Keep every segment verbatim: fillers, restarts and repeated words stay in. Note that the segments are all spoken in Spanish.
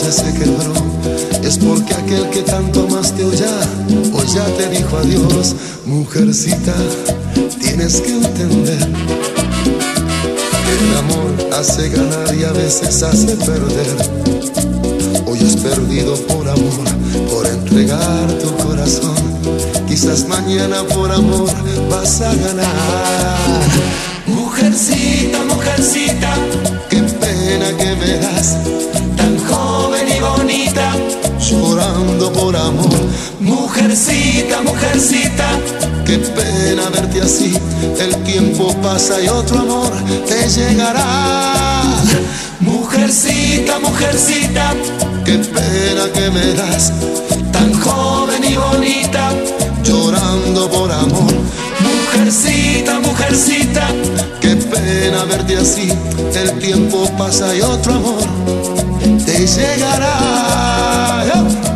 noche se quebró, es porque aquel que tanto amaste hoy ya, hoy ya te dijo adiós. Mujercita, tienes que entender que el amor hace ganar y a veces hace perder. Hoy has perdido por amor, por entregar tu corazón. Quizás mañana por amor vas a ganar. Mujercita, mujercita, qué pena que me das, tan joven y bonita, llorando por amor. Mujercita, mujercita, qué pena verte así. El tiempo pasa y otro amor te llegará. Mujercita, mujercita, qué pena que me das, tan joven y bonita, llorando por amor. Mujercita, mujercita, qué pena verte así. El tiempo pasa y otro amor te llegará.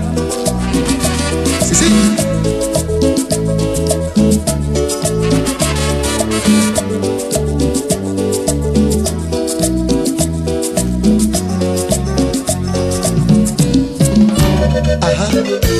Sí, sí. Ajá.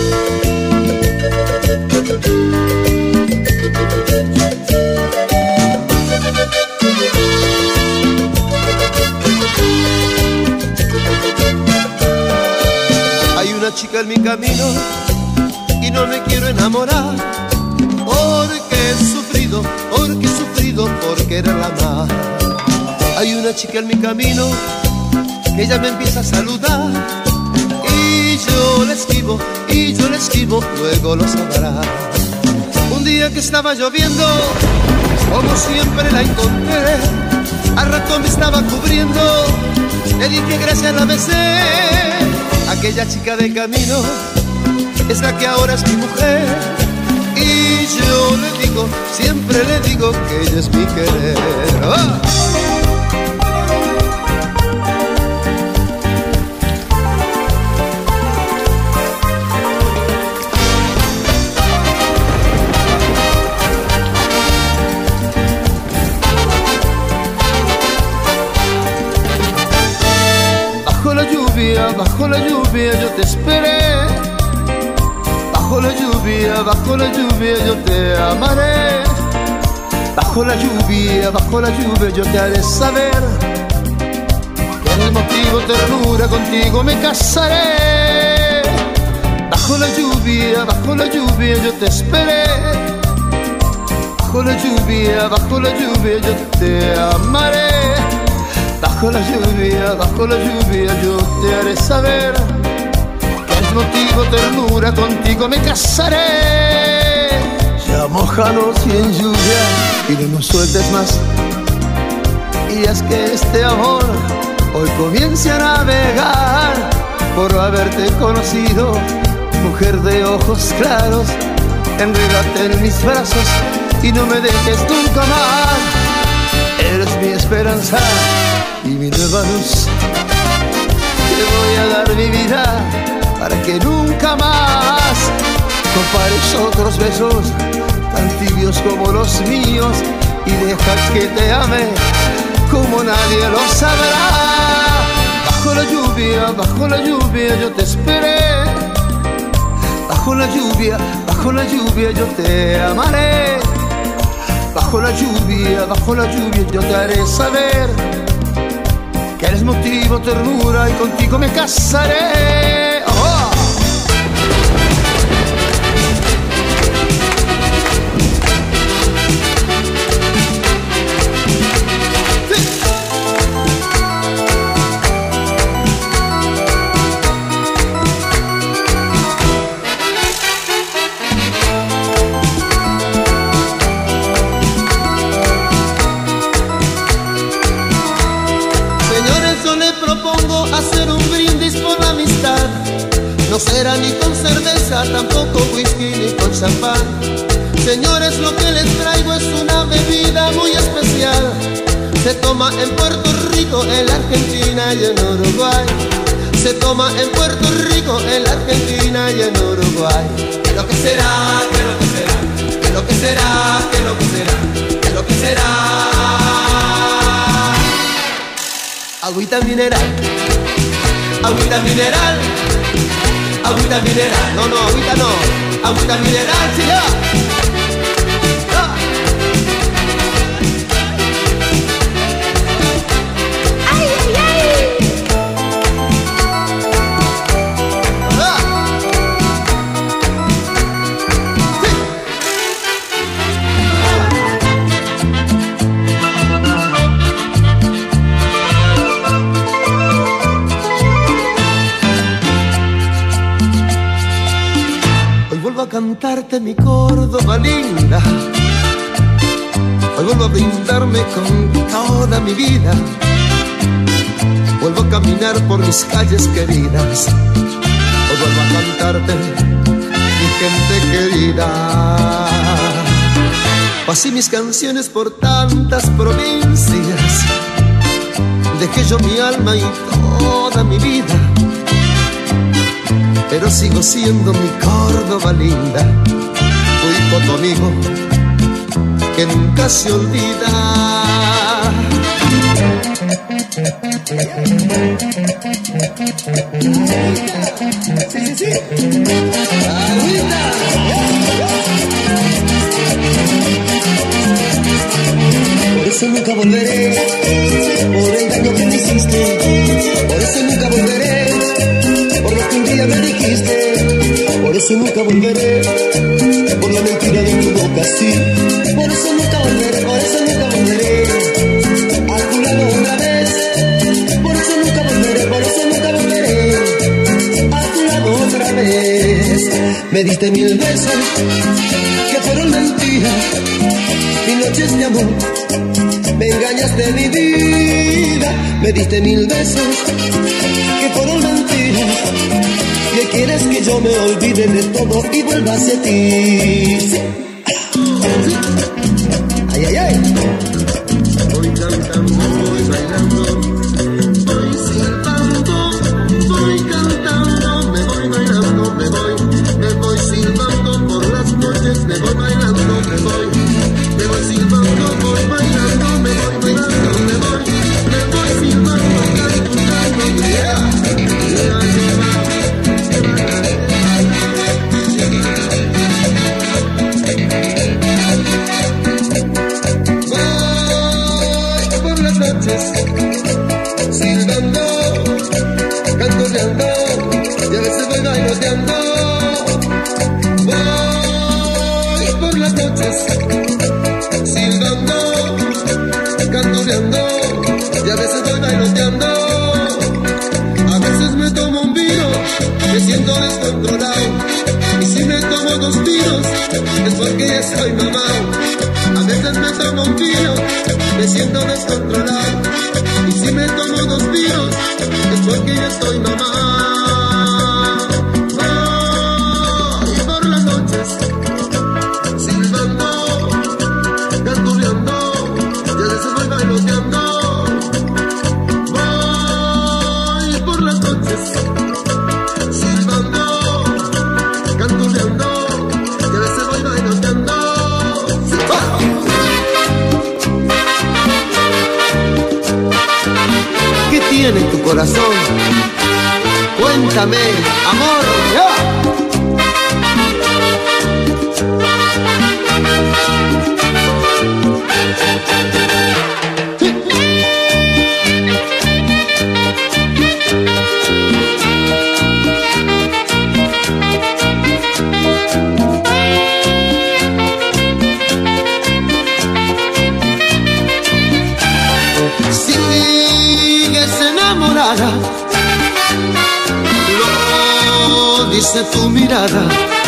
Hay una chica en mi camino y no me quiero enamorar, porque he sufrido, porque he sufrido por quererla más. Hay una chica en mi camino que ella me empieza a saludar y yo le esquivo, y yo le esquivo, luego lo sabrá. Un día que estaba lloviendo, como siempre la encontré, al rato me estaba cubriendo, le dije gracias, la besé. Aquella chica del camino es la que ahora es mi mujer, y yo le digo, siempre le digo que ella es mi querer. ¡Oh! Bajo la lluvia yo te esperé, bajo la lluvia, bajo la lluvia yo te amaré, bajo la lluvia, bajo la lluvia yo te haré saber que en el motivo ternura contigo me casaré. Bajo la lluvia, bajo la lluvia yo te esperé, bajo la lluvia, bajo la lluvia yo te amaré. Bajo la lluvia, bajo la lluvia yo te haré saber que es motivo ternura contigo me casaré. Ya mojanos y en lluvia y no nos sueltes más, y es que este amor hoy comienza a navegar por haberte conocido, mujer de ojos claros. Enrédate en mis brazos y no me dejes nunca más. Eres mi esperanza y mi nueva luz. Te voy a dar mi vida para que nunca más compares otros besos tan tibios como los míos, y deja que te ame como nadie lo sabrá. Bajo la lluvia, bajo la lluvia yo te esperé, bajo la lluvia, bajo la lluvia yo te amaré. Bajo la lluvia, bajo la lluvia yo te haré saber que eres motivo, ternura y contigo me casaré. ¡Oh! Hacer un brindis por la amistad, no será ni con cerveza, tampoco whisky ni con champán. Señores, lo que les traigo es una bebida muy especial. Se toma en Puerto Rico, en la Argentina y en Uruguay. Se toma en Puerto Rico, en la Argentina y en Uruguay. ¿Qué lo que será? ¿Qué lo que será? ¿Qué lo que será? ¿Qué lo que será? ¿Qué lo que será? Agüita mineral, agüita mineral, agüita mineral. No, no, agüita no, agüita mineral, sí, ya. A cantarte mi Córdoba linda, hoy vuelvo a brindarme con toda mi vida, vuelvo a caminar por mis calles queridas, hoy vuelvo a cantarte mi gente querida. Pasé mis canciones por tantas provincias, dejé yo mi alma y toda mi vida, pero sigo siendo mi Córdoba linda, tu hijo, tu amigo, que nunca se olvida. Sí, sí, sí. Por eso nunca volveré, por el daño que me hiciste, por eso nunca volveré, por lo que un día me dijiste, por eso nunca volveré, por la mentira de tu boca, sí. Por eso nunca volveré, por eso nunca volveré a tu lado otra vez. Por eso nunca volveré, por eso nunca volveré a tu lado otra vez. Me diste mil besos que fueron mentiras, mil noches de amor, me engañaste mi vida. Me diste mil besos que fueron mentiras, que quieres que yo me olvide de todo y vuelva hacia ti. Sí. Sí. Ay, ay, ay. Voy cantando, voy bailando, voy silbando, voy cantando, me voy bailando, me voy, me voy silbando por las noches, me voy bailando, me voy, me voy silbando, voy bailando, me voy bailando, me voy, me voy silbando, cantando, yeah, yeah, yeah. Silbando, cantoreando, y a veces voy bailoteando. Voy por las noches, silbando, cantoreando, y a veces voy bailoteando. A veces me tomo un vino, me siento descontrolado, y si me tomo dos tiros, es porque ya estoy mamado. A veces me tomo un vino, me siento descontrolado, y si me tomo dos tiros, es porque ya estoy mamado. Voy por las noches, silbando, canturreando, y a veces voy bailoteando. Voy por las noches, silbando, canturreando, y a veces voy bailoteando. ¿Qué tiene tu corazón? Cuéntame, amor, ya. Lo dice tu mirada,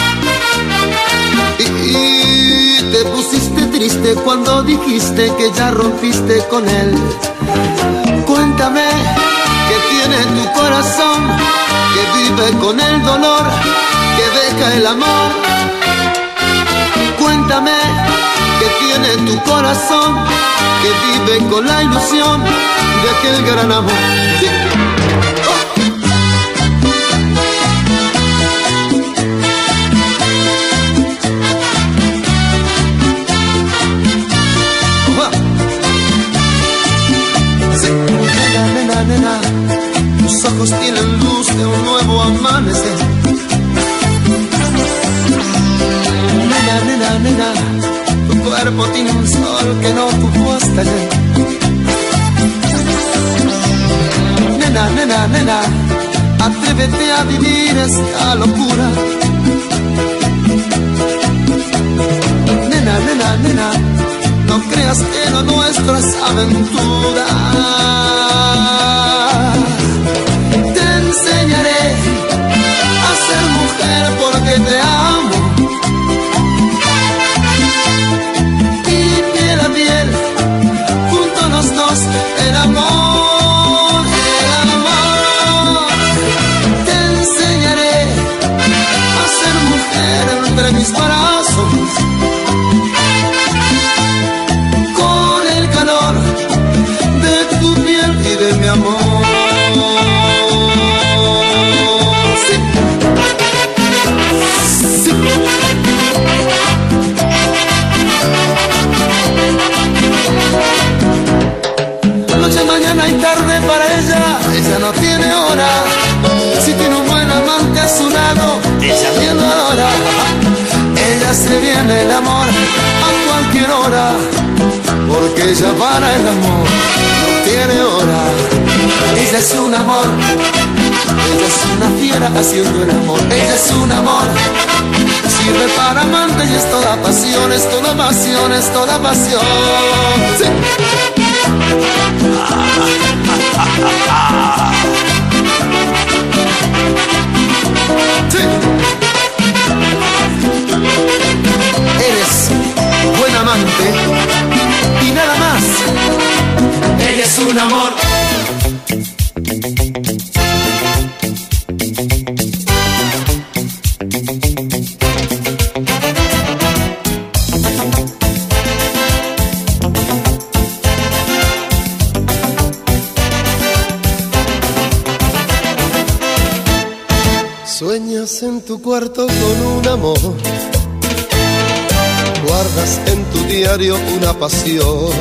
y te pusiste triste cuando dijiste que ya rompiste con él. Cuéntame qué tiene tu corazón, que vive con el dolor, que deja el amor. Cuéntame qué tiene tu corazón, que vive con la ilusión de aquel gran amor. Sí. Tus ojos tienen luz de un nuevo amanecer. Nena, nena, nena, tu cuerpo tiene un sol que no tuvo hasta ayer. Nena, nena, nena, atrévete a vivir esta locura. Nena, nena, nena, no creas que lo nuestro es aventura. Te enseñaré a ser mujer porque te amo. Y piel a piel, junto a los dos, el amor, el amor. Te enseñaré a ser mujer entre mis brazos. De mi amor, sí. Sí. Noche, mañana y tarde para ella, ella no tiene hora. Si tiene un buen amante a su lado, ella bien lo adora. Ella se viene el amor a cualquier hora, porque ella para el amor tiene hora. Ella es un amor, ella es una fiera haciendo el amor. Ella es un amor, sirve para amante y es toda pasión, es toda pasión, es toda pasión. Sí. Sí. Eres buen amante y nada más. Ella es un amor. Sueñas en tu cuarto con un amor, guardas en tu diario una pasión.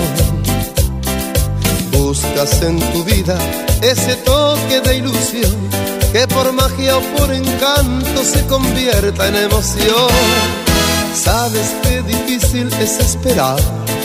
Buscas en tu vida ese toque de ilusión que por magia o por encanto se convierta en emoción. Sabes qué difícil es esperar,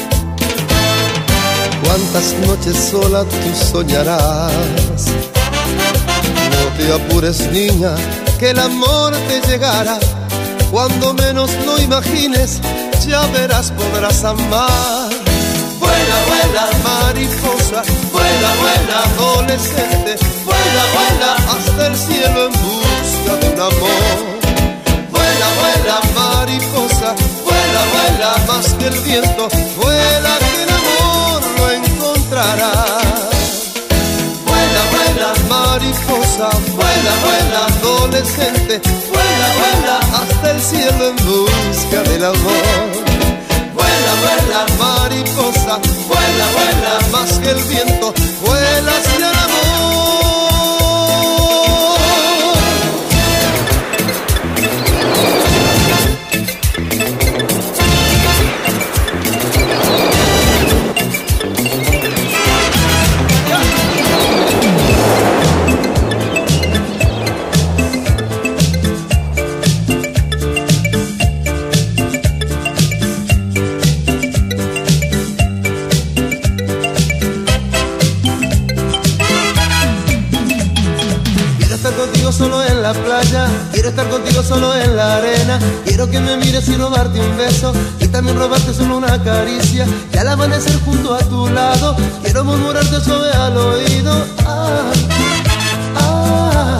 cuántas noches sola tú soñarás. No te apures, niña, que el amor te llegará. Cuando menos lo imagines, ya verás, podrás amar. Vuela, vuela, mariposa, vuela, vuela, adolescente, vuela, vuela, hasta el cielo en busca de un amor. Vuela, vuela, mariposa, vuela, vuela, más que el viento, vuela que el amor lo encontrarás. Vuela, vuela, mariposa, vuela, vuela, adolescente, vuela, vuela, hasta el cielo en busca del amor. Vuela, vuela, mariposa, vuela, vuela, más que el viento, vuela hacia el amor. Solo en la playa, quiero estar contigo solo en la arena. Quiero que me mires y robarte un beso y también robarte solo una caricia. Y al amanecer junto a tu lado, quiero murmurarte suave al oído. Ah, ah,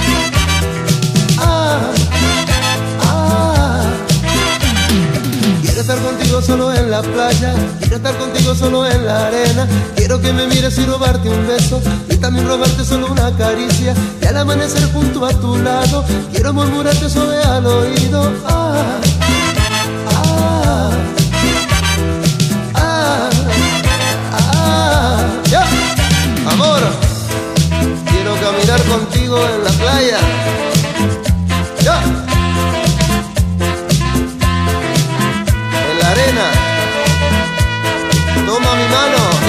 ah, ah. Quiero estar contigo solo en la playa, quiero estar contigo solo en la arena. Quiero que me mires y robarte un beso y también robarte solo una caricia. Y al amanecer junto a tu lado, quiero murmurarte suave al oído. Ah, ah, ah, ah. Ya, amor, quiero caminar contigo en la playa. Ya, en la arena. Toma mi mano.